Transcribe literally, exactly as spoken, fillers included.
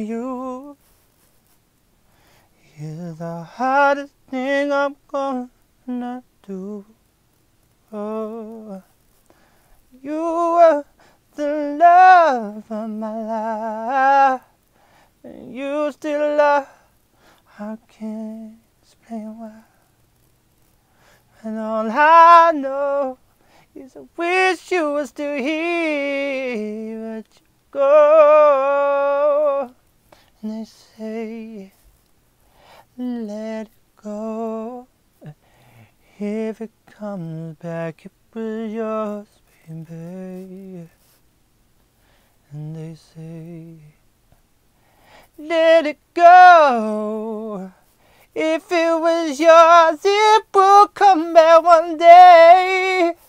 you is the hardest thing I'm gonna do. Oh, you were the love of my life, and you still love. I can't explain why. And all I know is I wish you were still here, but you go. And they say, let it go. If it comes back, it was yours, baby. And they say, let it go. If it was yours, it will come back one day.